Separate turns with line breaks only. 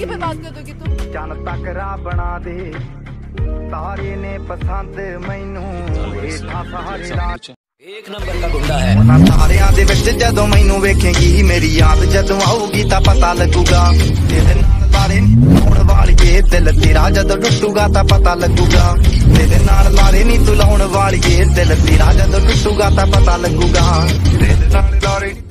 पे बात कर दोगी तुम?
चन तकरा बना दे तारे ने पसंद मैनू हेठा सहारे ला
एक नंबर का गुंडा है
तारियां दे विच जदों मैनू वेखेगी मेरी याद जदों आऊगी तां पता लगूगा तेरे नाल लारे नी लाउण वालिए दिल तेरा जदों टुटूगा तां पता लगूगा तेरे नाल लारे नी तू लाउण वालिए दिल तेरा जदों टुटूगा तां पता लगूगा तेरे नाल लारे